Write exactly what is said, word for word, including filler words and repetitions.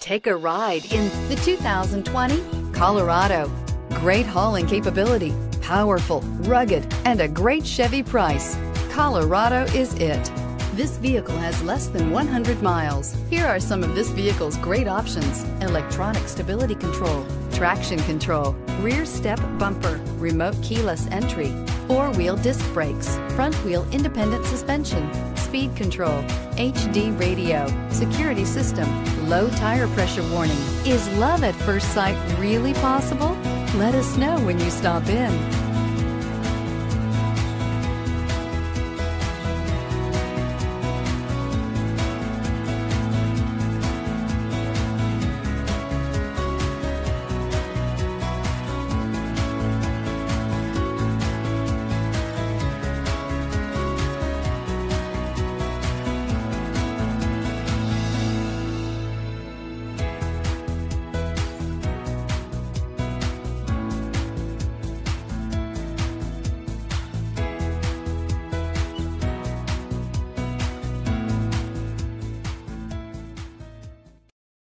Take a ride in the two thousand twenty Colorado. Great hauling capability, powerful, rugged, and a great Chevy price. Colorado is it. This vehicle has less than one hundred miles. Here are some of this vehicle's great options: electronic stability control, traction control, rear step bumper, remote keyless entry, four-wheel disc brakes, front wheel independent suspension, speed control, H D radio, security system, low tire pressure warning. Is love at first sight really possible? Let us know when you stop in.